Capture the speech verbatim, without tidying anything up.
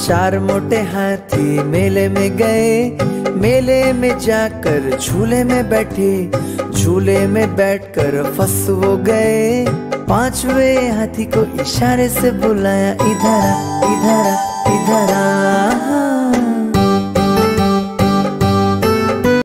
चार मोटे हाथी मेले में गए, मेले में जाकर झूले में बैठे, झूले में बैठकर फंस वो गए। पांचवे हाथी को इशारे से बुलाया, इधर आ, इधर आ, इधर आ।